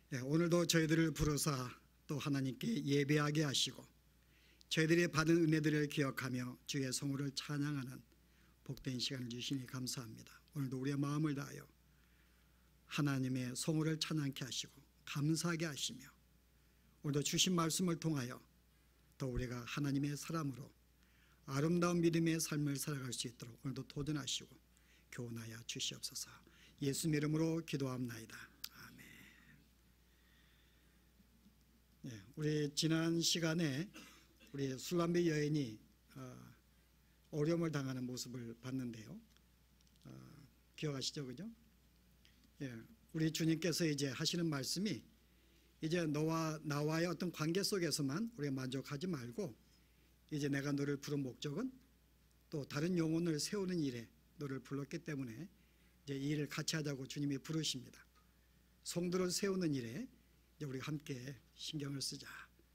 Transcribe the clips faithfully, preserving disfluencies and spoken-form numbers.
예, 오늘도 저희들을 부르사 또 하나님께 예배하게 하시고 저희들이 받은 은혜들을 기억하며 주의 성호를 찬양하는 복된 시간을 주시니 감사합니다. 오늘도 우리의 마음을 다하여 하나님의 성호를 찬양케 하시고 감사하게 하시며 오늘도 주신 말씀을 통하여 또 우리가 하나님의 사람으로 아름다운 믿음의 삶을 살아갈 수 있도록 오늘도 도전하시고 교훈하여 주시옵소서. 예수 이름으로 기도합나이다. 아멘. 네, 우리 지난 시간에 우리 술람비 여인이 어, 어려움을 당하는 모습을 봤는데요. 어, 기억하시죠, 그죠? 예, 우리 주님께서 이제 하시는 말씀이 이제 너와 나와의 어떤 관계 속에서만 우리가 만족하지 말고 이제 내가 너를 부른 목적은 또 다른 영혼을 세우는 일에 너를 불렀기 때문에 이제 이 일을 같이 하자고 주님이 부르십니다. 성도를 세우는 일에 이제 우리가 함께 신경을 쓰자.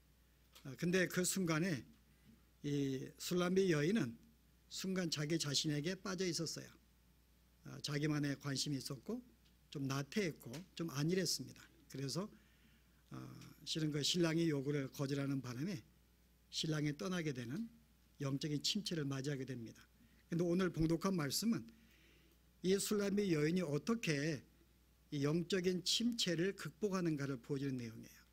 근데 그 순간에 이 술람비 여인은 순간 자기 자신에게 빠져 있었어요. 자기만의 관심이 있었고 좀 나태했고 좀 안일했습니다. 그래서 어, 실은 그 신랑의 요구를 거절하는 바람에 신랑이 떠나게 되는 영적인 침체를 맞이하게 됩니다. 그런데 오늘 봉독한 말씀은 이 술람비 여인이 어떻게 이 영적인 침체를 극복하는가를 보여주는 내용이에요.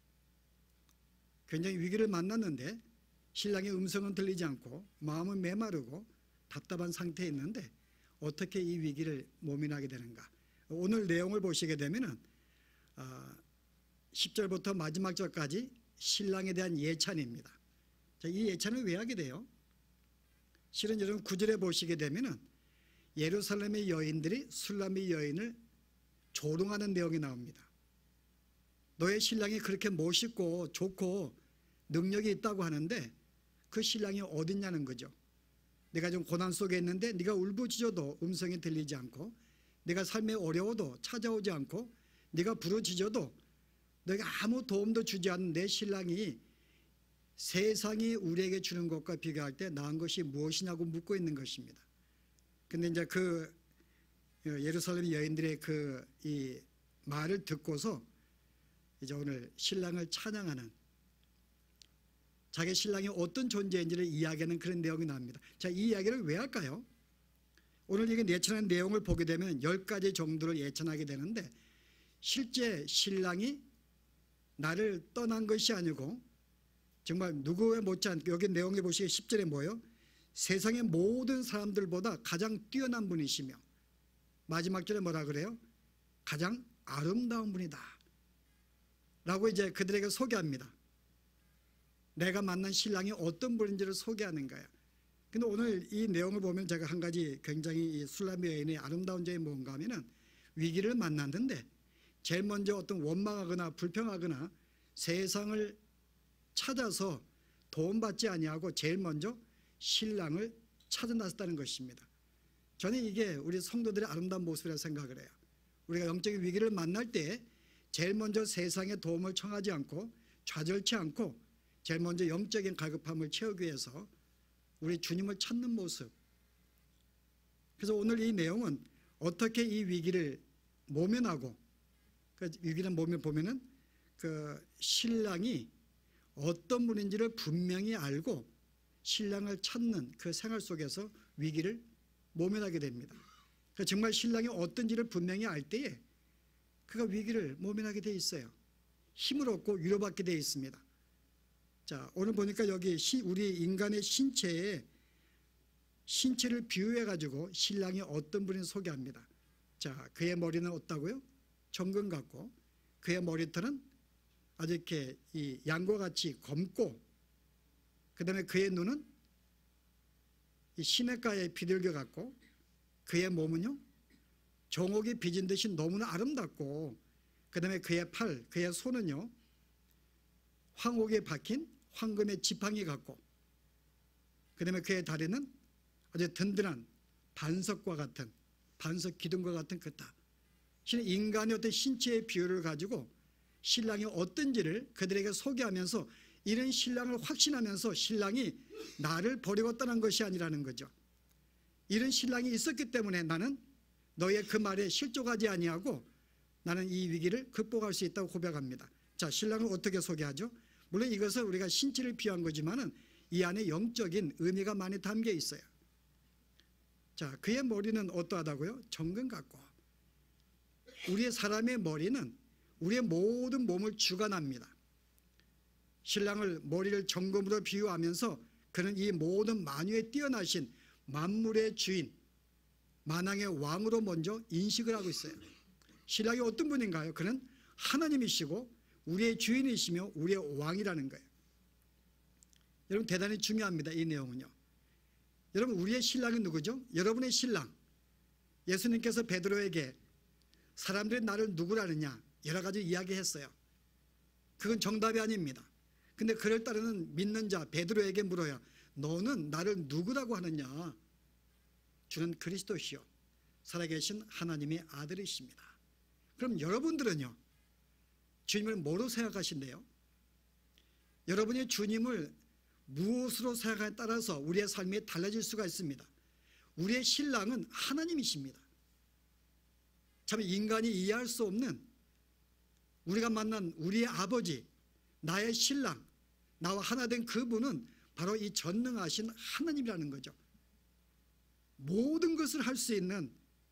굉장히 위기를 만났는데 신랑의 음성은 들리지 않고 마음은 메마르고 답답한 상태에 있는데 어떻게 이 위기를 모면하게 되는가. 오늘 내용을 보시게 되면은 어, 십 절부터 마지막 절까지 신랑에 대한 예찬입니다. 자, 이 예찬을 왜 하게 돼요? 실은 여러분 구 절에 보시게 되면은 예루살렘의 여인들이 술람비 여인을 조롱하는 내용이 나옵니다. 너의 신랑이 그렇게 멋있고 좋고 능력이 있다고 하는데 그 신랑이 어딨냐는 거죠. 내가 좀 고난 속에 있는데 네가 울부짖어도 음성이 들리지 않고 네가 삶에 어려워도 찾아오지 않고 네가 부르짖어도 너에게 아무 도움도 주지 않는 내 신랑이 세상이 우리에게 주는 것과 비교할 때 나은 것이 무엇이냐고 묻고 있는 것입니다. 근데 이제 그 예루살렘 여인들의 그 이 말을 듣고서 이제 오늘 신랑을 찬양하는 자기 신랑이 어떤 존재인지를 이야기하는 그런 내용이 나옵니다. 자, 이 이야기를 왜 할까요? 오늘 이게 예찬한 내용을 보게 되면 열 가지 정도를 예찬하게 되는데 실제 신랑이 나를 떠난 것이 아니고 정말 누구에 못지않게 여기 내용에 보시기에 십 절에 뭐예요? 세상의 모든 사람들보다 가장 뛰어난 분이시며 마지막 절에 뭐라 그래요? 가장 아름다운 분이다 라고 이제 그들에게 소개합니다. 내가 만난 신랑이 어떤 분인지를 소개하는 거예요. 근데 오늘 이 내용을 보면 제가 한 가지 굉장히 이 술람비 여인의 아름다운 점이 뭔가 하면은 위기를 만났는데 제일 먼저 어떤 원망하거나 불평하거나 세상을 찾아서 도움받지 아니하고 제일 먼저 신랑을 찾아 나섰다는 것입니다. 저는 이게 우리 성도들의 아름다운 모습이라고 생각을 해요. 우리가 영적인 위기를 만날 때 제일 먼저 세상의 도움을 청하지 않고 좌절치 않고 제일 먼저 영적인 갈급함을 채우기 위해서 우리 주님을 찾는 모습. 그래서 오늘 이 내용은 어떻게 이 위기를 모면하고 그 위기를 모면 보면은 그 신랑이 어떤 분인지를 분명히 알고 신랑을 찾는 그 생활 속에서 위기를 모면하게 됩니다. 그러니까 정말 신랑이 어떤지를 분명히 알 때에 그가 위기를 모면하게 돼 있어요. 힘을 얻고 위로받게 돼 있습니다. 자, 오늘 보니까 여기 우리 인간의 신체에 신체를 비유해 가지고 신랑이 어떤 분인지 소개합니다. 자, 그의 머리는 어떻다고요? 정금 같고 그의 머리털은 아주 이렇게 이 양과 같이 검고 그 다음에 그의 눈은 이 시냇가의 비둘기 같고 그의 몸은요 정옥이 빚은 듯이 너무나 아름답고 그 다음에 그의 팔, 그의 손은요 황옥에 박힌 황금의 지팡이 같고 그 다음에 그의 다리는 아주 든든한 반석과 같은 반석 기둥과 같은 그다. 인간의 어떤 신체의 비율을 가지고 신랑이 어떤지를 그들에게 소개하면서 이런 신랑을 확신하면서 신랑이 나를 버리고 떠난 것이 아니라는 거죠. 이런 신랑이 있었기 때문에 나는 너의 그 말에 실족하지 아니하고 나는 이 위기를 극복할 수 있다고 고백합니다. 자, 신랑을 어떻게 소개하죠? 물론 이것은 우리가 신체를 비유한 거지만은 이 안에 영적인 의미가 많이 담겨 있어요. 자, 그의 머리는 어떠하다고요? 정금 같고. 우리의 사람의 머리는 우리의 모든 몸을 주관합니다. 신랑을 머리를 정금으로 비유하면서 그는 이 모든 만유에 뛰어나신 만물의 주인, 만왕의 왕으로 먼저 인식을 하고 있어요. 신랑이 어떤 분인가요? 그는 하나님이시고 우리의 주인이시며 우리의 왕이라는 거예요. 여러분, 대단히 중요합니다. 이 내용은요. 여러분, 우리의 신랑은 누구죠? 여러분의 신랑. 예수님께서 베드로에게 사람들이 나를 누구라느냐 여러 가지 이야기했어요. 그건 정답이 아닙니다. 근데 그를 따르는 믿는 자 베드로에게 물어요. 너는 나를 누구라고 하느냐? 주는 그리스도시요 살아계신 하나님의 아들이십니다. 그럼 여러분들은요, 주님을 뭐로 생각하신대요? 여러분이 주님을 무엇으로 생각하냐에 따라서 우리의 삶이 달라질 수가 있습니다. 우리의 신랑은 하나님이십니다. 참 인간이 이해할 수 없는, 우리가 만난 우리의 아버지, 나의 신랑, 나와 하나 된 그분은 바로 이 전능하신 하나님이라는 거죠. 모든 것을 할 수 있는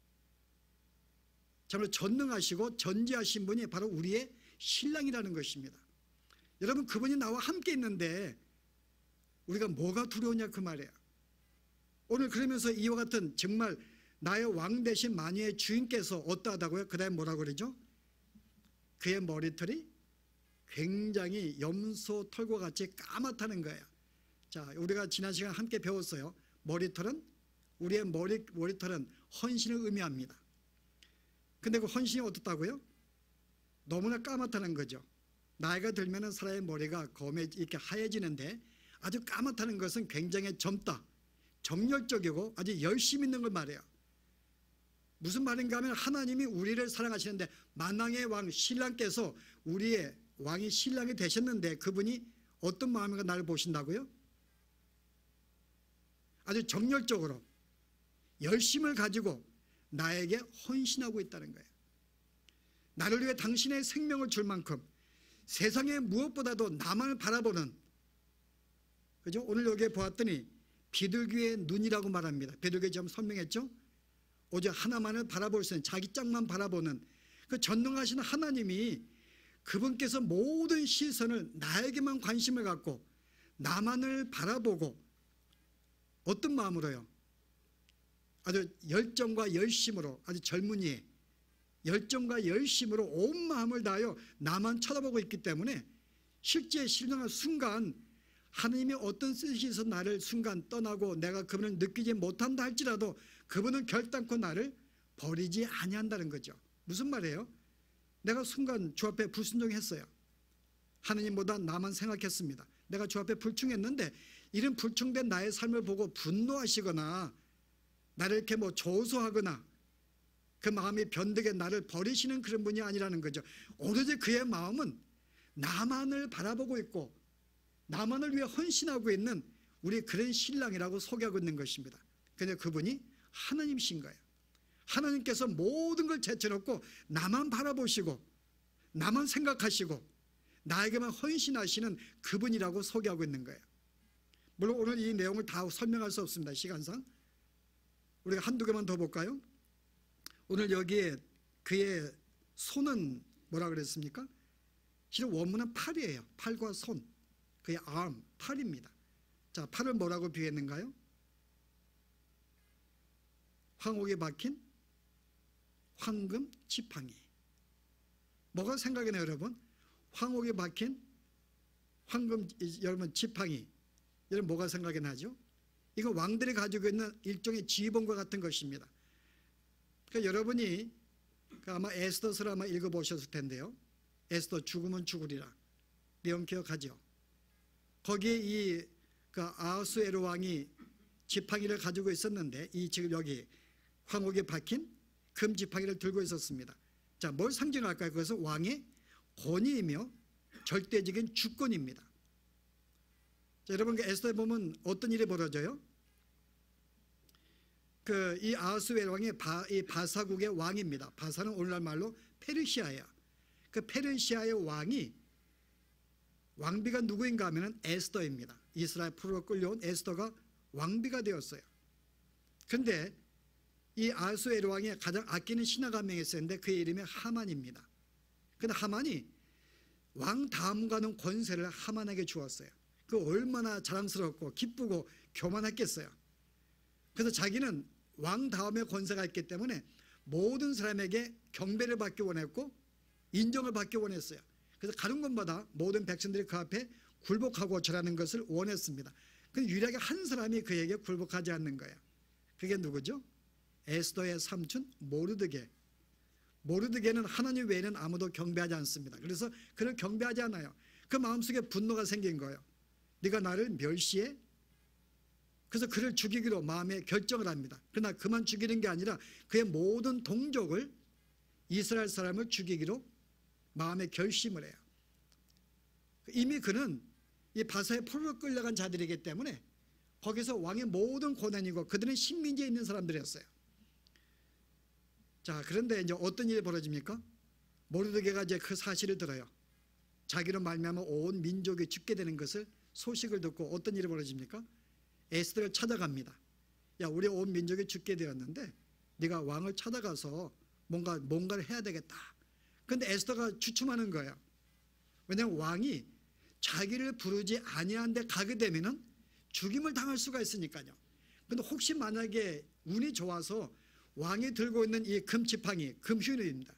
정말 전능하시고 전지하신 분이 바로 우리의 신랑이라는 것입니다. 여러분, 그분이 나와 함께 있는데 우리가 뭐가 두려우냐 그 말이에요. 오늘 그러면서 이와 같은 정말 나의 왕 대신 만유의 주인께서 어떠하다고요? 그 다음에 뭐라고 그러죠? 그의 머리털이 굉장히 염소 털과 같이 까맣다는 거예요. 자, 우리가 지난 시간 함께 배웠어요. 머리털은, 우리의 머리, 머리털은 헌신을 의미합니다. 근데 그 헌신이 어떻다고요? 너무나 까맣다는 거죠. 나이가 들면 사람의 머리가 검에 이렇게 하얘지는데 아주 까맣다는 것은 굉장히 젊다, 정열적이고 아주 열심 있는 걸 말해요. 무슨 말인가 하면 하나님이 우리를 사랑하시는데 만왕의 왕 신랑께서 우리의 왕이 신랑이 되셨는데 그분이 어떤 마음으로 나를 보신다고요? 아주 정열적으로 열심을 가지고 나에게 헌신하고 있다는 거예요. 나를 위해 당신의 생명을 줄 만큼 세상의 무엇보다도 나만을 바라보는, 그죠? 오늘 여기에 보았더니 비둘기의 눈이라고 말합니다. 비둘기 좀 설명했죠? 오직 하나만을 바라볼 수 있는, 자기 짝만 바라보는 그 전능하신 하나님이 그분께서 모든 시선을 나에게만 관심을 갖고 나만을 바라보고 어떤 마음으로요? 아주 열정과 열심으로, 아주 젊은이의 열정과 열심으로 온 마음을 다하여 나만 쳐다보고 있기 때문에 실제 실행한 순간 하나님이 어떤 뜻이 있어 나를 순간 떠나고 내가 그분을 느끼지 못한다 할지라도 그분은 결단코 나를 버리지 아니한다는 거죠. 무슨 말이에요? 내가 순간 주 앞에 불순종했어요. 하나님보다 나만 생각했습니다. 내가 주 앞에 불충했는데 이런 불충된 나의 삶을 보고 분노하시거나 나를 이렇게 뭐 조소하거나 그 마음이 변덕에 나를 버리시는 그런 분이 아니라는 거죠. 오로지 그의 마음은 나만을 바라보고 있고 나만을 위해 헌신하고 있는 우리 그런 신랑이라고 소개하고 있는 것입니다. 그런데 그분이 하나님이신 거예요. 하나님께서 모든 걸 제쳐놓고 나만 바라보시고 나만 생각하시고 나에게만 헌신하시는 그분이라고 소개하고 있는 거예요. 물론 오늘 이 내용을 다 설명할 수 없습니다. 시간상. 우리가 한두 개만 더 볼까요? 오늘 여기에 그의 손은 뭐라 그랬습니까? 실은 원문은 팔이에요. 팔과 손. 그의 arm, 팔입니다. 자, 팔을 뭐라고 비유했는가요? 황옥에 박힌 황금 지팡이. 뭐가 생각이 나요, 여러분? 황옥에 박힌 황금, 여러분, 지팡이. 여러분, 뭐가 생각이 나죠? 이거 왕들이 가지고 있는 일종의 지휘봉과 같은 것입니다. 그러니까 여러분이 아마 에스더서를 아마 읽어보셨을 텐데요. 에스더 죽으면 죽으리라. 내용 기억하죠? 거기에 이 그 아하수에로 왕이 지팡이를 가지고 있었는데 이 지금 여기 황옥에 박힌 금 지팡이를 들고 있었습니다. 자, 뭘 상징할까요? 그것은 왕의 권위이며 절대적인 주권입니다. 자, 여러분, 그 에스더에 보면 어떤 일이 벌어져요? 그 이 아하수에로 왕이 바, 이 바사국의 왕입니다. 바사는 오늘날 말로 페르시아예요. 그 페르시아의 왕이 왕비가 누구인가 하면은 에스더입니다. 이스라엘 포로로 끌려온 에스더가 왕비가 되었어요. 그런데 이 아하수에로 왕이 가장 아끼는 신하가 한 명 있었는데 그의 이름이 하만입니다. 그런데 하만이 왕 다음 가는 권세를 하만에게 주었어요. 그 얼마나 자랑스럽고 기쁘고 교만했겠어요. 그래서 자기는 왕 다음에 권세가 있기 때문에 모든 사람에게 경배를 받기 원했고 인정을 받기 원했어요. 그래서 가는 곳마다 모든 백성들이 그 앞에 굴복하고 절하는 것을 원했습니다. 근데 유일하게 한 사람이 그에게 굴복하지 않는 거예요. 그게 누구죠? 에스더의 삼촌 모르드게. 모르드게는 하나님 외에는 아무도 경배하지 않습니다. 그래서 그를 경배하지 않아요. 그 마음속에 분노가 생긴 거예요. 네가 나를 멸시해? 그래서 그를 죽이기로 마음에 결정을 합니다. 그러나 그만 죽이는 게 아니라 그의 모든 동족을 이스라엘 사람을 죽이기로 마음에 결심을 해요. 이미 그는 이 바사의 포로로 끌려간 자들이기 때문에 거기서 왕의 모든 고난이고 그들은 식민지에 있는 사람들이었어요. 자, 그런데 이제 어떤 일이 벌어집니까? 모르드게가 이제 그 사실을 들어요. 자기로 말미암아 온 민족이 죽게 되는 것을 소식을 듣고 어떤 일이 벌어집니까? 에스더를 찾아갑니다. 야, 우리 온 민족이 죽게 되었는데 네가 왕을 찾아가서 뭔가 뭔가를 해야 되겠다. 그런데 에스더가 주춤하는 거예요. 왜냐하면 왕이 자기를 부르지 아니한 데 가게 되면은 죽임을 당할 수가 있으니까요. 그런데 혹시 만약에 운이 좋아서 왕이 들고 있는 이 금지팡이, 금휴일입니다.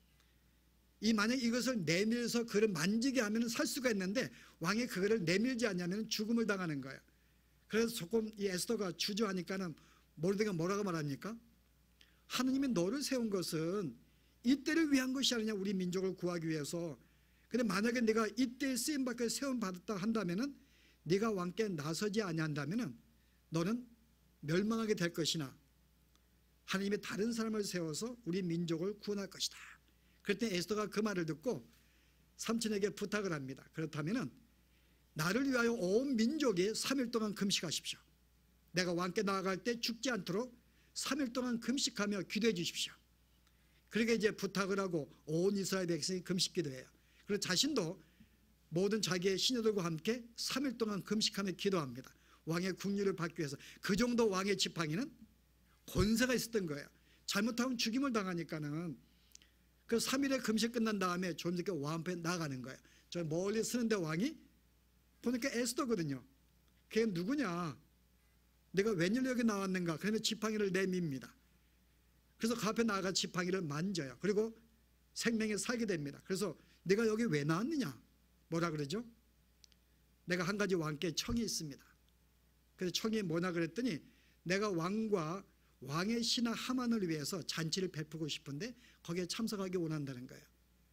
이 만약 이것을 내밀어서 그를 만지게 하면 살 수가 있는데 왕이 그거를 내밀지 않냐면 죽음을 당하는 거예요. 그래서 조금 이 에스더가 주저하니까는 모르드게가 뭐라고 말합니까? 하느님이 너를 세운 것은 이때를 위한 것이 아니냐, 우리 민족을 구하기 위해서. 근데 만약에 내가 이때 쓰임 받고 세움 받았다 한다면은 네가 왕께 나서지 아니한다면은 너는 멸망하게 될 것이나 하나님이 다른 사람을 세워서 우리 민족을 구원할 것이다. 그랬더니 에스더가 그 말을 듣고 삼촌에게 부탁을 합니다. 그렇다면은 나를 위하여 온 민족이 삼 일 동안 금식하십시오. 내가 왕께 나아갈 때 죽지 않도록 삼 일 동안 금식하며 기도해 주십시오. 그렇게 이제 부탁을 하고 온 이스라엘 백성이 금식 기도해요. 그리고 자신도 모든 자기의 신하들과 함께 삼 일 동안 금식하며 기도합니다. 왕의 국류를 받기 위해서. 그 정도 왕의 지팡이는 권세가 있었던 거예요. 잘못하면 죽임을 당하니까는 그 삼 일의 금식 끝난 다음에 좀 늦게 왕 앞에 나가는 거예요. 저 멀리 서는데 왕이 보니까 에스더거든요. 걔 누구냐? 내가 웬일로 여기 나왔는가? 그러면 지팡이를 내밉니다. 그래서 그 앞에 나가 지팡이를 만져요. 그리고 생명에 살게 됩니다. 그래서 내가 여기 왜 나왔느냐? 뭐라 그러죠? 내가 한 가지 왕께 청이 있습니다. 그래서 청이 뭐냐 그랬더니 내가 왕과 왕의 신하 하만을 위해서 잔치를 베푸고 싶은데 거기에 참석하기 원한다는 거예요.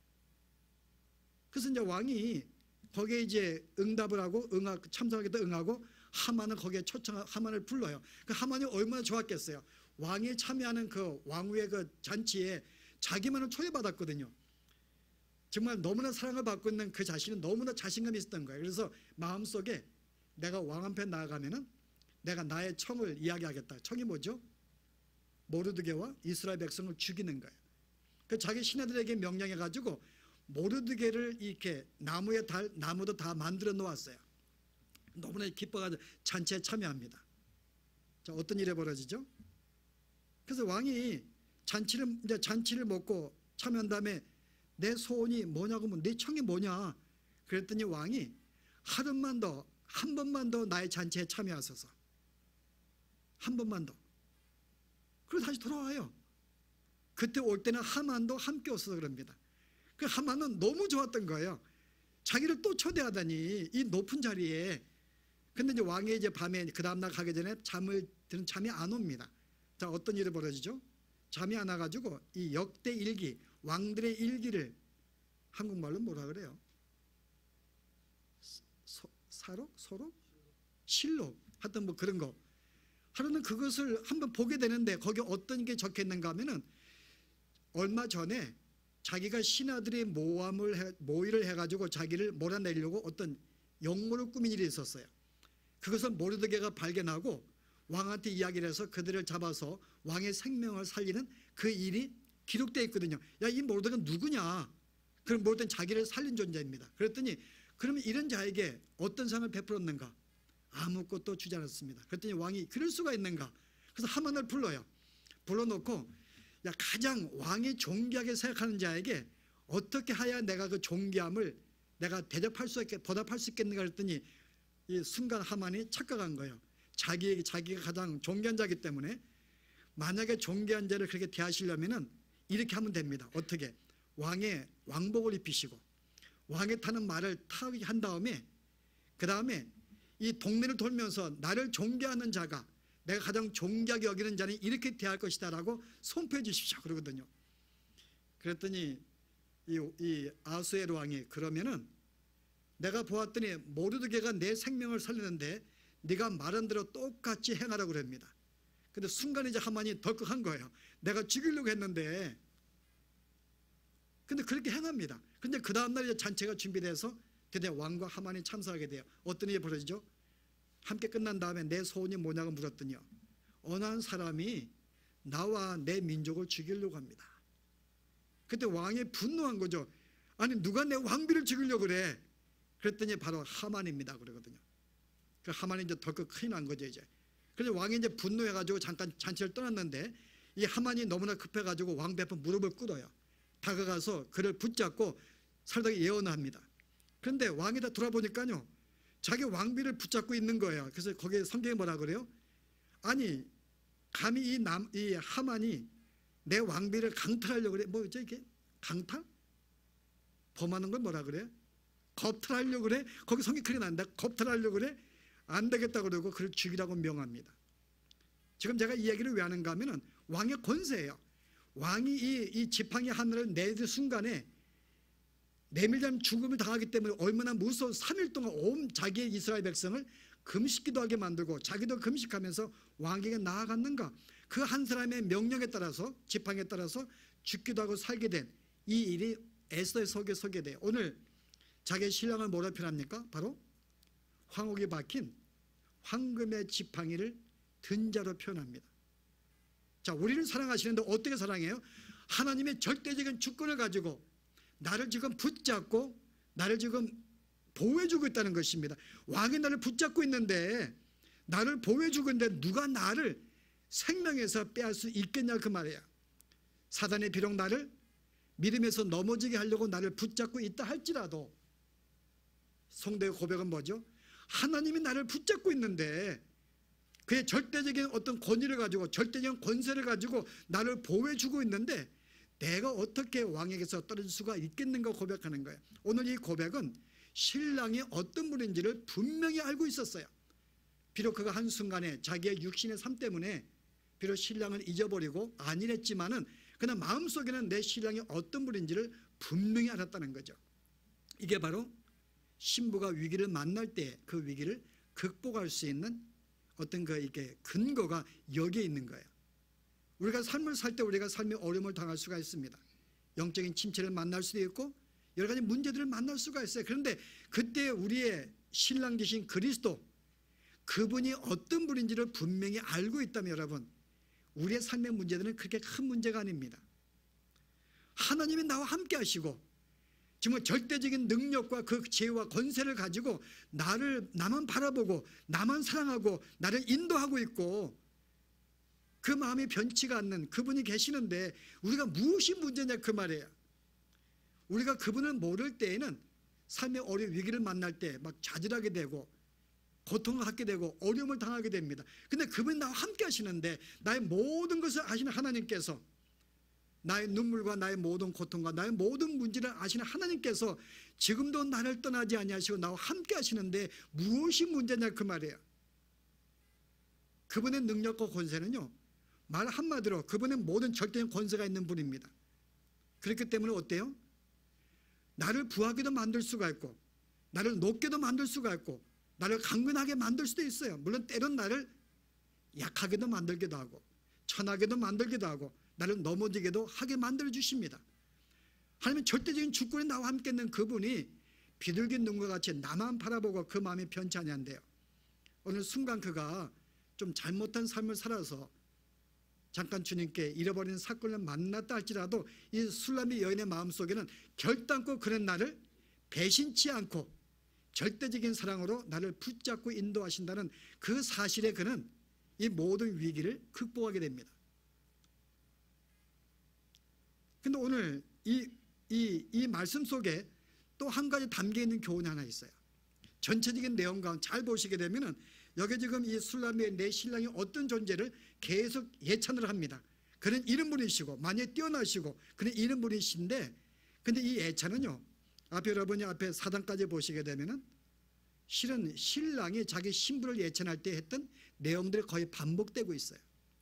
그래서 이제 왕이 거기에 이제 응답을 하고 응하, 참석하기도 응하고 하만은 거기에 초청 하만을 불러요. 그 하만이 얼마나 좋았겠어요. 왕이 참여하는 그 왕후의 그 잔치에 자기만을 초대받았거든요. 정말 너무나 사랑을 받고 있는 그 자신은 너무나 자신감이 있었던 거예요. 그래서 마음속에 내가 왕 앞에 나아가면은 내가 나의 청을 이야기하겠다. 청이 뭐죠? 모르드게와 이스라엘 백성을 죽이는 거예요. 그 자기 신하들에게 명령해 가지고 모르드게를 이렇게 나무에 달 나무도 다 만들어 놓았어요. 너무나 기뻐가지고 잔치에 참여합니다. 자, 어떤 일이 벌어지죠? 그래서 왕이 잔치를 이제 잔치를 먹고 참여한 다음에 내 소원이 뭐냐고 하면 네 청이 뭐냐? 그랬더니 왕이 하루만 더, 한 번만 더 나의 잔치에 참여하소서. 한 번만 더. 그리고 다시 돌아와요. 그때 올 때는 하만도 함께 왔어서 그럽니다. 그 하만은 너무 좋았던 거예요. 자기를 또 초대하다니 이 높은 자리에. 근데 이제 왕이 이제 밤에 그 다음날 가기 전에 잠을 드는 잠이 안 옵니다. 자, 어떤 일이 벌어지죠? 잠이 안 와가지고 이 역대 일기, 왕들의 일기를 한국말로 뭐라 그래요? 서, 사록? 서록? 실록? 하여튼 뭐 그런 거. 하루는 그것을 한번 보게 되는데 거기 어떤 게 적혀 있는가 하면은 얼마 전에 자기가 신하들이 모함을 해, 모의를 해가지고 자기를 몰아내려고 어떤 영모를 꾸민 일이 있었어요. 그것을 모르드게가 발견하고 왕한테 이야기를 해서 그들을 잡아서 왕의 생명을 살리는 그 일이 기록되어 있거든요. 야, 이 모르드가 누구냐? 그럼 모르드는 자기를 살린 존재입니다. 그랬더니 그러면 이런 자에게 어떤 상을 베풀었는가? 아무것도 주지 않았습니다. 그랬더니 왕이 그럴 수가 있는가? 그래서 하만을 불러요. 불러놓고 야, 가장 왕이 존귀하게 생각하는 자에게 어떻게 해야 내가 그 존귀함을 내가 대접할 수 있게 보답할 수 있겠는가 그랬더니 이 순간 하만이 착각한 거예요. 자기, 자기가 가장 존귀한 자이기 때문에 만약에 존귀한 자를 그렇게 대하시려면은 이렇게 하면 됩니다. 어떻게? 왕의 왕복을 입히시고 왕이 타는 말을 타게 한 다음에 그 다음에 이 동네를 돌면서 나를 존귀하는 자가 내가 가장 존귀하게 여기는 자는 이렇게 대할 것이다 라고 선포해 주십시오 그러거든요. 그랬더니 이, 이 아수에로 왕이 그러면은 내가 보았더니 모르드게가 내 생명을 살리는데 네가 말한 대로 똑같이 행하라고 그럽니다. 근데 순간 이제 하만이 덜컥한 거예요. 내가 죽이려고 했는데 근데 그렇게 행합니다. 근데 그 다음날 이제 잔치가 준비돼서 드디어 왕과 하만이 참석하게 돼요. 어떤 일이 벌어지죠? 함께 끝난 다음에 내 소원이 뭐냐고 물었더니요, 어느 한 사람이 나와 내 민족을 죽이려고 합니다. 그때 왕이 분노한 거죠. 아니 누가 내 왕비를 죽이려고 그래? 그랬더니 바로 하만입니다 그러거든요. 그 하만이 이제 덜컥 큰일 난 거죠 이제. 그래서 왕이 이제 분노해가지고 잠깐 잔치를 떠났는데 이 하만이 너무나 급해가지고 왕비 앞에 무릎을 꿇어요. 다가가서 그를 붙잡고 살다가 예언을 합니다. 그런데 왕이 다 돌아보니까요 자기 왕비를 붙잡고 있는 거예요. 그래서 거기에 성경에 뭐라 그래요? 아니 감히 이, 남, 이 하만이 내 왕비를 강탈하려고 그래. 뭐죠 이게? 강탈? 범하는 걸 뭐라 그래? 겁탈하려고 그래? 거기 성경 그렇게 나온다. 겁탈하려고 그래? 안 되겠다 그러고 그를 죽이라고 명합니다. 지금 제가 이 얘기를 왜 하는가 하면은 왕의 권세예요. 왕이 이, 이 지팡이 하늘을 내는 순간에 내밀자면 죽음을 당하기 때문에 얼마나 무서워. 삼 일 동안 온 자기의 이스라엘 백성을 금식기도 하게 만들고 자기도 금식하면서 왕에게 나아갔는가. 그 한 사람의 명령에 따라서 지팡이에 따라서 죽기도 하고 살게 된 이 일이 에스더의 속에 서게 돼요. 오늘 자기의 신랑을 뭐라 표현합니까? 바로 황옥이 박힌 황금의 지팡이를 든 자로 표현합니다. 자, 우리는 사랑하시는데 어떻게 사랑해요? 하나님의 절대적인 주권을 가지고 나를 지금 붙잡고 나를 지금 보호해주고 있다는 것입니다. 왕이 나를 붙잡고 있는데 나를 보호해주고 있는데 누가 나를 생명에서 빼앗을 수 있겠냐 그 말이에요. 사단이 비록 나를 믿음에서 넘어지게 하려고 나를 붙잡고 있다 할지라도 성도의 고백은 뭐죠? 하나님이 나를 붙잡고 있는데 그의 절대적인 어떤 권위를 가지고 절대적인 권세를 가지고 나를 보호해주고 있는데 내가 어떻게 왕에게서 떨어질 수가 있겠는가 고백하는 거예요. 오늘 이 고백은 신랑이 어떤 분인지를 분명히 알고 있었어요. 비록 그가 한순간에 자기의 육신의 삶 때문에 비록 신랑을 잊어버리고 안일했지만은 그러나 마음속에는 내 신랑이 어떤 분인지를 분명히 알았다는 거죠. 이게 바로 신부가 위기를 만날 때 그 위기를 극복할 수 있는 어떤 그 이렇게 근거가 여기에 있는 거예요. 우리가 삶을 살 때 우리가 삶의 어려움을 당할 수가 있습니다. 영적인 침체를 만날 수도 있고 여러 가지 문제들을 만날 수가 있어요. 그런데 그때 우리의 신랑 되신 그리스도 그분이 어떤 분인지를 분명히 알고 있다면 여러분 우리의 삶의 문제들은 그렇게 큰 문제가 아닙니다. 하나님이 나와 함께 하시고 정말 절대적인 능력과 그 지혜와 권세를 가지고 나를 나만 바라보고 나만 사랑하고 나를 인도하고 있고 그 마음이 변치가 않는 그분이 계시는데 우리가 무엇이 문제냐 그 말이에요. 우리가 그분을 모를 때에는 삶의 어려운 위기를 만날 때 막 좌절하게 되고 고통을 갖게 되고 어려움을 당하게 됩니다. 근데 그분이 나와 함께 하시는데 나의 모든 것을 아시는 하나님께서 나의 눈물과 나의 모든 고통과 나의 모든 문제를 아시는 하나님께서 지금도 나를 떠나지 아니하시고 나와 함께 하시는데 무엇이 문제냐 그 말이에요. 그분의 능력과 권세는요 말 한마디로 그분의 모든 절대적인 권세가 있는 분입니다. 그렇기 때문에 어때요? 나를 부하게도 만들 수가 있고 나를 높게도 만들 수가 있고 나를 강건하게 만들 수도 있어요. 물론 때론 나를 약하게도 만들기도 하고 천하게도 만들기도 하고 나를 넘어지게도 하게 만들어 주십니다. 하나님은 절대적인 주권이 나와 함께 있는 그분이 비둘기 눈과 같이 나만 바라보고 그 마음이 변치 아니한대요. 오늘 순간 그가 좀 잘못한 삶을 살아서 잠깐 주님께 잃어버린 사건을 만났다 할지라도 이 술람미 여인의 마음속에는 결단코 그는 나를 배신치 않고 절대적인 사랑으로 나를 붙잡고 인도하신다는 그 사실에 그는 이 모든 위기를 극복하게 됩니다. 근데 오늘 이, 이, 이 말씀 속에 또 한 가지 담겨있는 교훈이 하나 있어요. 전체적인 내용 가운데 잘 보시게 되면은 여기 지금 이 술람미의 내 신랑이 어떤 존재를 계속 예찬을 합니다. 그는 이런 분이시고 많이 뛰어나시고 그는 이런 분이신데, 근데 이 예찬은요, 앞에 여러분이 앞에 사단까지 보시게 되면은 실은 신랑이 자기 신부를 예찬할 때 했던 내용들이 거의 반복되고 있어요.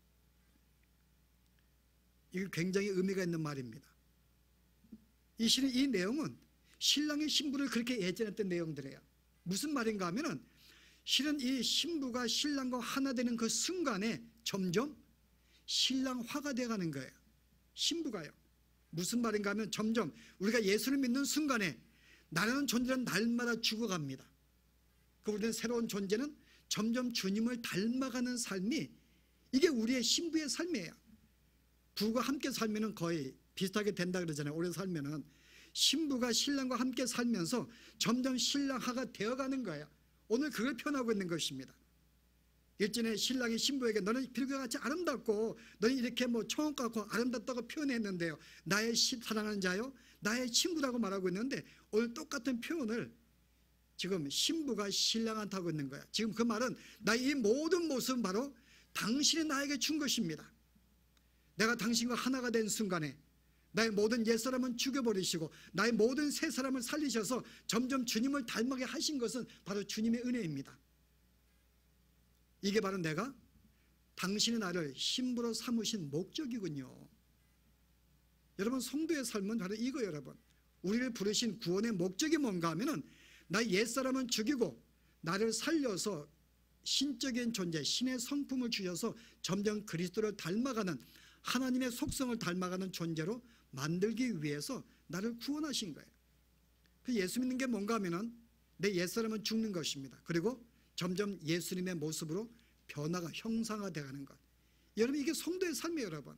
이게 굉장히 의미가 있는 말입니다. 이 실은 이 내용은 신랑이 신부를 그렇게 예찬했던 내용들이에요. 무슨 말인가 하면은 실은 이 신부가 신랑과 하나 되는 그 순간에 점점 신랑화가 되어가는 거예요. 신부가요. 무슨 말인가 하면 점점 우리가 예수를 믿는 순간에 나라는 존재는 날마다 죽어갑니다. 그 우리는 새로운 존재는 점점 주님을 닮아가는 삶이, 이게 우리의 신부의 삶이에요. 부부가 함께 살면은 거의 비슷하게 된다 그러잖아요. 오래 살면은 신부가 신랑과 함께 살면서 점점 신랑화가 되어가는 거예요. 오늘 그걸 표현하고 있는 것입니다. 일전에 신랑이 신부에게 너는 비둘기와 같이 아름답고 너는 이렇게 뭐 청옥 같고 아름답다고 표현했는데요, 나의 사랑하는 자요, 나의 친구라고 말하고 있는데 오늘 똑같은 표현을 지금 신부가 신랑한테 하고 있는 거야. 지금 그 말은 나의 이 모든 모습은 바로 당신이 나에게 준 것입니다. 내가 당신과 하나가 된 순간에 나의 모든 옛사람은 죽여버리시고 나의 모든 새 사람을 살리셔서 점점 주님을 닮아게 하신 것은 바로 주님의 은혜입니다. 이게 바로 내가 당신의 나를 신부로 삼으신 목적이군요. 여러분, 성도의 삶은 바로 이거. 여러분, 우리를 부르신 구원의 목적이 뭔가 하면은 나의 옛사람은 죽이고 나를 살려서 신적인 존재, 신의 성품을 주셔서 점점 그리스도를 닮아가는, 하나님의 속성을 닮아가는 존재로 만들기 위해서 나를 구원하신 거예요. 그 예수 믿는 게 뭔가 하면은 내 옛사람은 죽는 것입니다. 그리고 점점 예수님의 모습으로 변화가, 형상화되어 가는 것. 여러분, 이게 성도의 삶이에요. 여러분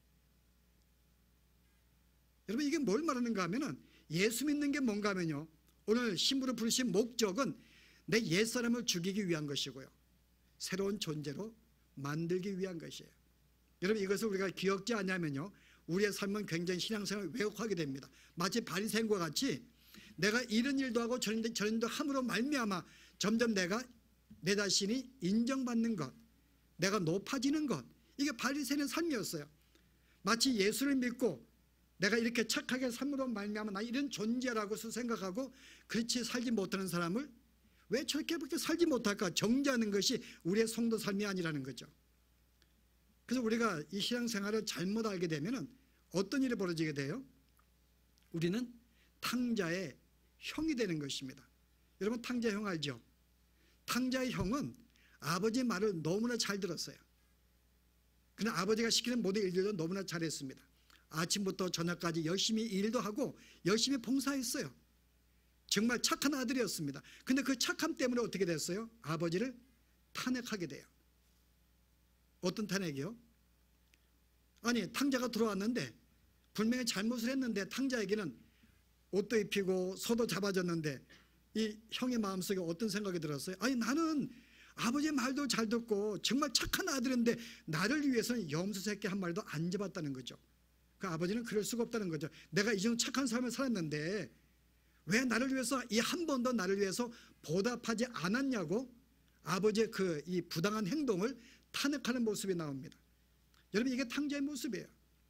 여러분 이게 뭘 말하는가 하면은 예수 믿는 게 뭔가 하면요, 오늘 신부를 부르신 목적은 내 옛사람을 죽이기 위한 것이고요, 새로운 존재로 만들기 위한 것이에요. 여러분, 이것을 우리가 기억지 않냐면요, 우리의 삶은 굉장히 신앙생활을 왜곡하게 됩니다. 마치 바리새인과 같이 내가 이런 일도 하고 저런 일도 함으로 말미암아 점점 내가 내 자신이 인정받는 것, 내가 높아지는 것, 이게 바리새인의 삶이었어요. 마치 예수를 믿고 내가 이렇게 착하게 삶으로 말미암아 나 이런 존재라고 생각하고 그렇지 살지 못하는 사람을 왜 저렇게 그렇게 살지 못할까 정죄하는 것이 우리의 성도 삶이 아니라는 거죠. 그래서 우리가 이 신앙생활을 잘못 알게 되면 어떤 일이 벌어지게 돼요? 우리는 탕자의 형이 되는 것입니다. 여러분, 탕자의 형 알죠? 탕자의 형은 아버지의 말을 너무나 잘 들었어요. 그러나 아버지가 시키는 모든 일들도 너무나 잘했습니다. 아침부터 저녁까지 열심히 일도 하고 열심히 봉사했어요. 정말 착한 아들이었습니다. 근데 그 착함 때문에 어떻게 됐어요? 아버지를 탄핵하게 돼요. 어떤 탄핵이요? 아니, 탕자가 들어왔는데 분명히 잘못을 했는데 탕자에게는 옷도 입히고 소도 잡아줬는데 이 형의 마음속에 어떤 생각이 들었어요? 아니, 나는 아버지의 말도 잘 듣고 정말 착한 아들인데 나를 위해서는 염소 새끼 한 마리도 안 잡았다는 거죠. 그 아버지는 그럴 수가 없다는 거죠. 내가 이 정도 착한 삶을 살았는데 왜 나를 위해서 이 한 번도 나를 위해서 보답하지 않았냐고 아버지의 그 이 부당한 행동을 탄핵하는 모습이 나옵니다. 여러분, 이게 탕자의 모습이에요.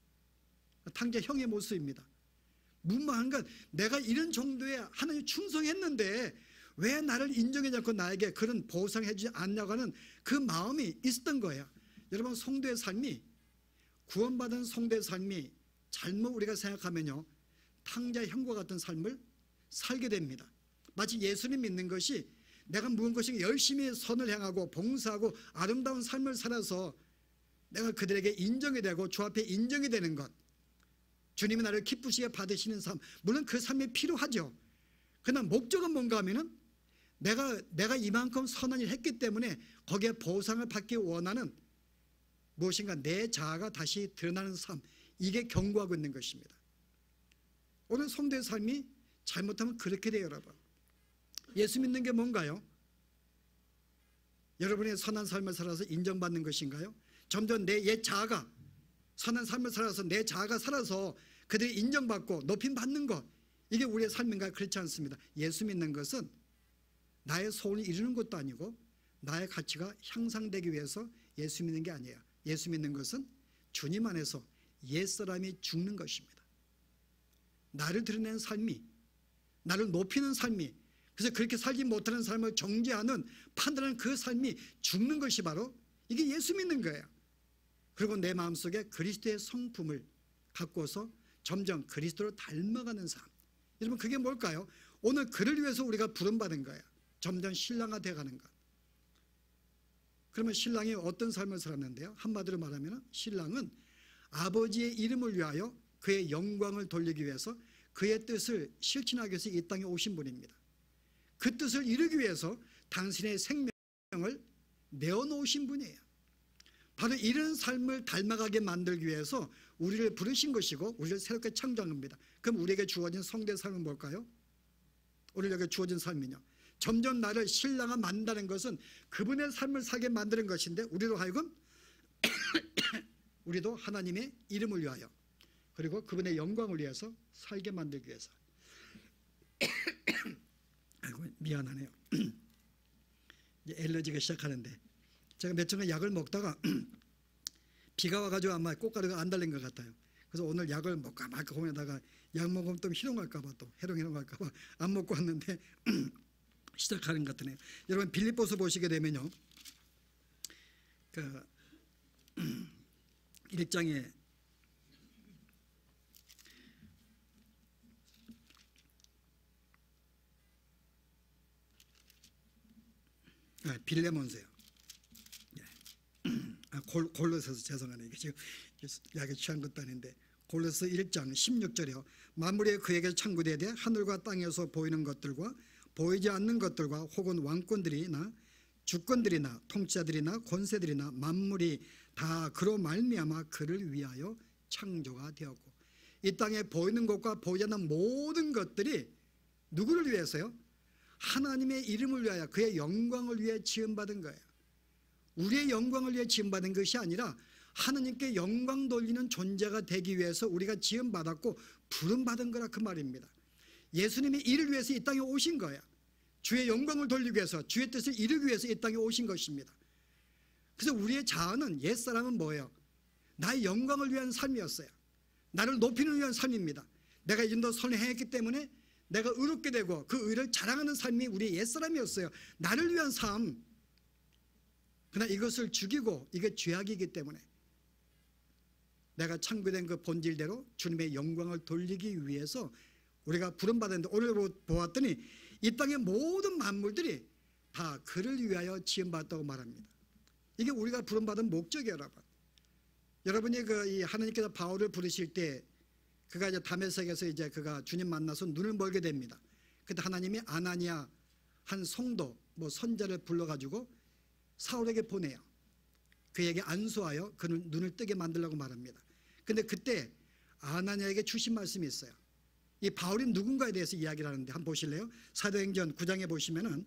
탕자 형의 모습입니다. 무모한 건 내가 이런 정도의 하나님 충성했는데 왜 나를 인정하지 않고 나에게 그런 보상해 주지 않냐고 하는 그 마음이 있었던 거예요. 여러분, 성도의 삶이, 구원받은 성도의 삶이 잘못 우리가 생각하면요, 탕자의 형과 같은 삶을 살게 됩니다. 마치 예수님 믿는 것이 내가 무엇인가 열심히 선을 행하고 봉사하고 아름다운 삶을 살아서 내가 그들에게 인정이 되고 주 앞에 인정이 되는 것, 주님이 나를 기쁘시게 받으시는 삶, 물론 그 삶이 필요하죠. 그러나 목적은 뭔가 하면은 내가 내가 이만큼 선한 일을 했기 때문에 거기에 보상을 받기 원하는 무엇인가 내 자아가 다시 드러나는 삶, 이게 경고하고 있는 것입니다. 오늘 성도의 삶이 잘못하면 그렇게 돼요, 여러분. 예수 믿는 게 뭔가요? 여러분의 선한 삶을 살아서 인정받는 것인가요? 점점 내 옛 자아가 선한 삶을 살아서 내 자아가 살아서 그들이 인정받고 높임받는 것, 이게 우리의 삶인가요? 그렇지 않습니다. 예수 믿는 것은 나의 소원을 이루는 것도 아니고 나의 가치가 향상되기 위해서 예수 믿는 게 아니에요. 예수 믿는 것은 주님 안에서 옛사람이 죽는 것입니다. 나를 드러내는 삶이, 나를 높이는 삶이, 그래서 그렇게 살지 못하는 삶을 정죄하는, 판단하는 그 삶이 죽는 것이 바로 이게 예수 믿는 거예요. 그리고 내 마음속에 그리스도의 성품을 갖고서 점점 그리스도를 닮아가는 삶. 여러분, 그게 뭘까요? 오늘 그를 위해서 우리가 부름받은 거예요. 점점 신랑화 되어가는 것. 그러면 신랑이 어떤 삶을 살았는데요? 한마디로 말하면 신랑은 아버지의 이름을 위하여 그의 영광을 돌리기 위해서 그의 뜻을 실천하기 위해서 이 땅에 오신 분입니다. 그 뜻을 이루기 위해서 당신의 생명을 내어놓으신 분이에요. 바로 이런 삶을 닮아가게 만들기 위해서 우리를 부르신 것이고 우리를 새롭게 창조한 겁니다. 그럼 우리에게 주어진 성도의 삶은 뭘까요? 우리에게 주어진 삶은요, 점점 나를 신랑화 만든다는 것은 그분의 삶을 살게 만드는 것인데, 우리로 하여금 우리도 하나님의 이름을 위하여 그리고 그분의 영광을 위해서 살게 만들기 위해서. 아이고, 미안하네요. 이제 엘러지가 시작하는데, 제가 몇 주간 약을 먹다가 비가 와가지고 아마 꽃가루가 안 달린 것 같아요. 그래서 오늘 약을 먹까 말까 고민하다가 약 먹으면 또 희롱할까봐, 또 해롱해롱할까봐 안 먹고 왔는데 시작하는 것 같네요. 여러분, 빌립보서 보시게 되면요, 그 일 장에 아, 빌레몬서요. 아, 골, 골로새서 죄송하네요. 이게 지금 약에 취한 것도 아닌데, 골로새 일 장 십육 절이요. 만물이 그에게 창조되어 하늘과 땅에서 보이는 것들과 보이지 않는 것들과 혹은 왕권들이나 주권들이나 통치자들이나 권세들이나 만물이 다 그로 말미암아 그를 위하여 창조가 되었고, 이 땅에 보이는 것과 보이지 않는 모든 것들이 누구를 위해서요? 하나님의 이름을 위하여, 그의 영광을 위해 지음받은 거예요. 우리의 영광을 위해 지음받은 것이 아니라 하나님께 영광 돌리는 존재가 되기 위해서 우리가 지음받았고 부름받은 거라, 그 말입니다. 예수님이 이를 위해서 이 땅에 오신 거예요. 주의 영광을 돌리기 위해서, 주의 뜻을 이루기 위해서 이 땅에 오신 것입니다. 그래서 우리의 자아는, 옛사람은 뭐예요? 나의 영광을 위한 삶이었어요. 나를 높이는 위한 삶입니다. 내가 이 정도 선을 행했기 때문에 내가 의롭게 되고 그 의를 자랑하는 삶이 우리의 옛사람이었어요. 나를 위한 삶. 그러나 이것을 죽이고, 이게 죄악이기 때문에 내가 창조된 그 본질대로 주님의 영광을 돌리기 위해서 우리가 부름받았는데, 오늘 보았더니 이 땅의 모든 만물들이 다 그를 위하여 지음받았다고 말합니다. 이게 우리가 부름받은 목적이에요, 여러분. 여러분이 그 이 하나님께서 바울을 부르실 때 그가 이제 다메섹에서 이제 그가 주님 만나서 눈을 멀게 됩니다. 그때 하나님이 아나니아 한 성도 뭐 선자를 불러가지고 사울에게 보내요. 그에게 안수하여 그는 눈을 뜨게 만들려고 말합니다. 근데 그때 아나니아에게 주신 말씀이 있어요. 이 바울이 누군가에 대해서 이야기를 하는데 한번 보실래요? 사도행전 구 장에 보시면은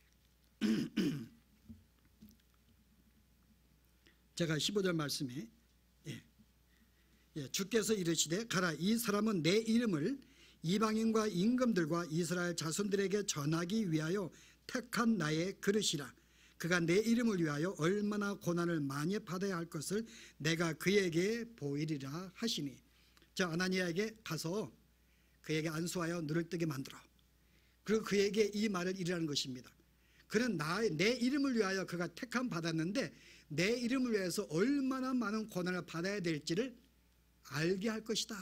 제가 십오 절 말씀에 예. 예, 주께서 이르시되 가라, 이 사람은 내 이름을 이방인과 임금들과 이스라엘 자손들에게 전하기 위하여 택한 나의 그릇이라. 그가 내 이름을 위하여 얼마나 고난을 많이 받아야 할 것을 내가 그에게 보이리라 하시니. 자, 아나니아에게 가서 그에게 안수하여 눈을 뜨게 만들어. 그리고 그에게 이 말을 이르라는 것입니다. 그는 나의, 내 이름을 위하여 그가 택함 받았는데 내 이름을 위해서 얼마나 많은 고난을 받아야 될지를 알게 할 것이다.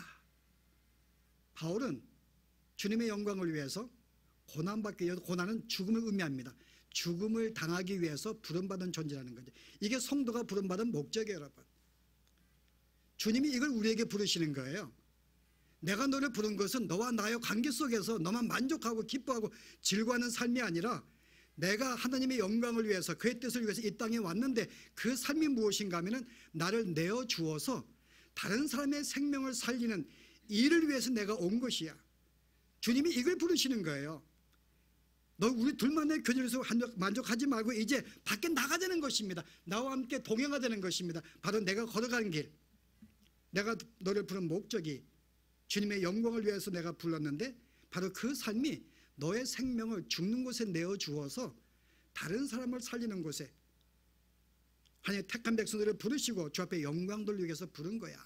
바울은 주님의 영광을 위해서 고난받기 위해서, 고난은 죽음을 의미합니다. 죽음을 당하기 위해서 부름받은 존재라는 거죠. 이게 성도가 부름받은 목적이에요, 여러분. 주님이 이걸 우리에게 부르시는 거예요. 내가 너를 부른 것은 너와 나의 관계 속에서 너만 만족하고 기뻐하고 즐거워하는 삶이 아니라 내가 하나님의 영광을 위해서 그의 뜻을 위해서 이 땅에 왔는데 그 삶이 무엇인가 하면은 나를 내어 주어서 다른 사람의 생명을 살리는 일을 위해서 내가 온 것이야. 주님이 이걸 부르시는 거예요. 너 우리 둘만의 교제에서 만족하지 말고 이제 밖에 나가자는 것입니다. 나와 함께 동행하자는 것입니다. 바로 내가 걸어가는 길, 내가 너를 부른 목적이 주님의 영광을 위해서 내가 불렀는데 바로 그 삶이 너의 생명을 죽는 곳에 내어주어서 다른 사람을 살리는 곳에 하나님 택한 백성들을 부르시고 주 앞에 영광 돌리기 위해서 부른 거야.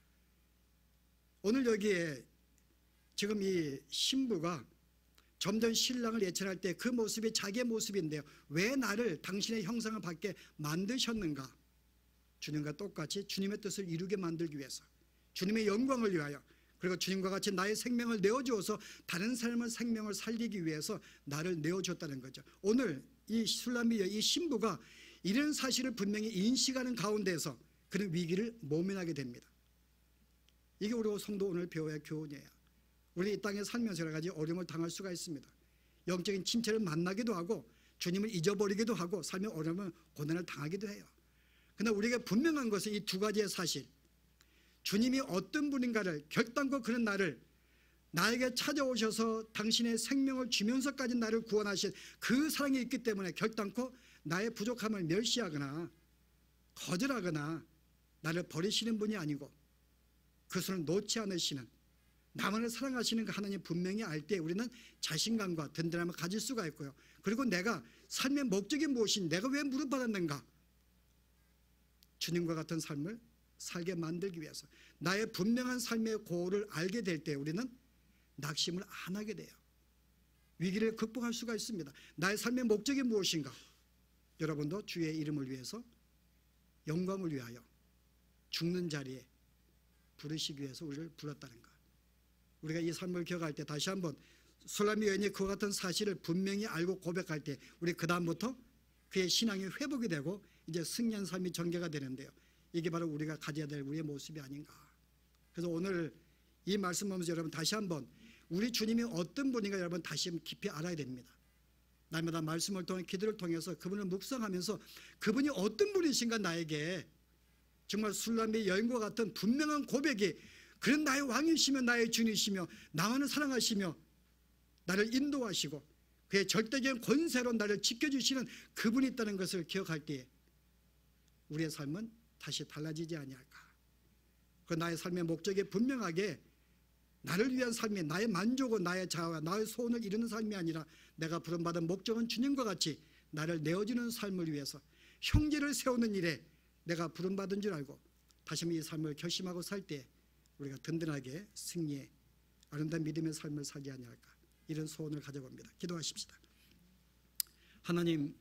오늘 여기에 지금 이 신부가 점점 신랑을 예찬할 때 그 모습이 자기의 모습인데요. 왜 나를 당신의 형상을 받게 만드셨는가? 주님과 똑같이 주님의 뜻을 이루게 만들기 위해서, 주님의 영광을 위하여, 그리고 주님과 같이 나의 생명을 내어주어서 다른 사람의 생명을 살리기 위해서 나를 내어줬다는 거죠. 오늘 이 술람미 이 신부가 이런 사실을 분명히 인식하는 가운데서 그런 위기를 모면하게 됩니다. 이게 우리 성도 오늘 배워야 할 교훈이에요. 우리 이 땅에 살면서 여러 가지 어려움을 당할 수가 있습니다. 영적인 침체를 만나기도 하고 주님을 잊어버리기도 하고 삶의 어려움을 고난을 당하기도 해요. 그러나 우리가 분명한 것은 이 두 가지의 사실, 주님이 어떤 분인가를 결단코 그런 나를 나에게 찾아오셔서 당신의 생명을 주면서까지 나를 구원하신 그 사랑이 있기 때문에 결단코 나의 부족함을 멸시하거나 거절하거나 나를 버리시는 분이 아니고 그 손을 놓지 않으시는 나만을 사랑하시는 그 하나님 분명히 알 때 우리는 자신감과 든든함을 가질 수가 있고요. 그리고 내가 삶의 목적이 무엇인지, 내가 왜 무릎받았는가, 주님과 같은 삶을 살게 만들기 위해서 나의 분명한 삶의 고를 알게 될 때 우리는 낙심을 안 하게 돼요. 위기를 극복할 수가 있습니다. 나의 삶의 목적이 무엇인가? 여러분도 주의 이름을 위해서, 영광을 위하여 죽는 자리에 부르시기 위해서 우리를 불렀다는 것. 우리가 이 삶을 기억할 때 다시 한번 술람미 여인이 그와 같은 사실을 분명히 알고 고백할 때 우리 그 다음부터 그의 신앙이 회복이 되고 이제 승리한 삶이 전개가 되는데요. 이게 바로 우리가 가져야 될 우리의 모습이 아닌가. 그래서 오늘 이 말씀 보면서 여러분 다시 한번 우리 주님이 어떤 분인가 여러분 다시 깊이 알아야 됩니다. 날마다 말씀을 통해 기도를 통해서 그분을 묵상하면서 그분이 어떤 분이신가, 나에게 정말 술람미 여인과 같은 분명한 고백이 그런 나의 왕이시며 나의 주님이시며 나만을 사랑하시며 나를 인도하시고 그의 절대적인 권세로 나를 지켜주시는 그분이 있다는 것을 기억할 때에 우리의 삶은 다시 달라지지 아니할까. 그 나의 삶의 목적이 분명하게 나를 위한 삶이, 나의 만족은 나의 자아와 나의 소원을 이루는 삶이 아니라 내가 부름받은 목적은 주님과 같이 나를 내어주는 삶을 위해서 형제를 세우는 일에 내가 부름받은 줄 알고 다시 한번 이 삶을 결심하고 살 때 우리가 든든하게 승리해 아름다운 믿음의 삶을 살게 아니할까, 이런 소원을 가져봅니다. 기도하십시다. 하나님,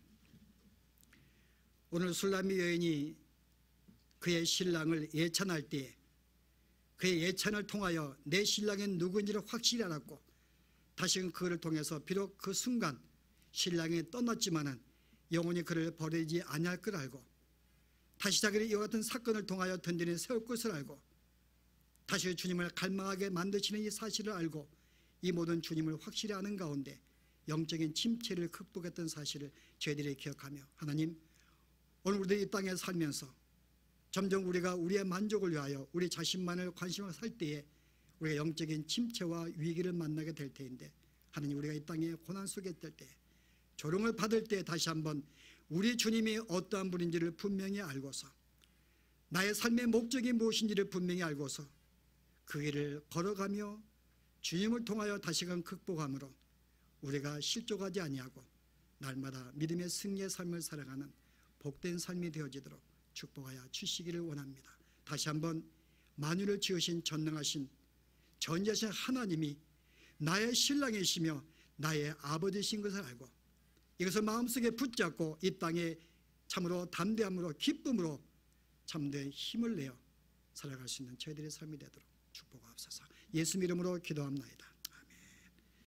오늘 술람미 여인이 그의 신랑을 예찬할 때에 그의 예찬을 통하여 내 신랑이 누구인지를 확실히 알았고 다시금 그를 통해서 비록 그 순간 신랑이 떠났지만은 영원히 그를 버리지 아니할 걸 알고 다시 자기를 이와 같은 사건을 통하여 든든히 세울 것을 알고 다시 주님을 갈망하게 만드시는 이 사실을 알고 이 모든 주님을 확실히 아는 가운데 영적인 침체를 극복했던 사실을 저희들이 기억하며, 하나님, 오늘 우리들이 이 땅에 살면서 점점 우리가 우리의 만족을 위하여 우리 자신만을 관심을 살 때에 우리가 영적인 침체와 위기를 만나게 될 때인데, 하나님, 우리가 이 땅에 고난 속에 있을 때, 조롱을 받을 때 다시 한번 우리 주님이 어떠한 분인지를 분명히 알고서 나의 삶의 목적이 무엇인지를 분명히 알고서 그 길을 걸어가며 주님을 통하여 다시금 극복함으로 우리가 실족하지 아니하고 날마다 믿음의 승리의 삶을 살아가는 복된 삶이 되어지도록 축복하여 주시기를 원합니다. 다시 한번 만유를 지으신 전능하신 전지하신 하나님이 나의 신랑이시며 나의 아버지신 것을 알고 이것을 마음속에 붙잡고 이 땅에 참으로 담대함으로 기쁨으로 참된 힘을 내어 살아갈 수 있는 저희들의 삶이 되도록 축복하옵소서. 예수 이름으로 기도합나이다.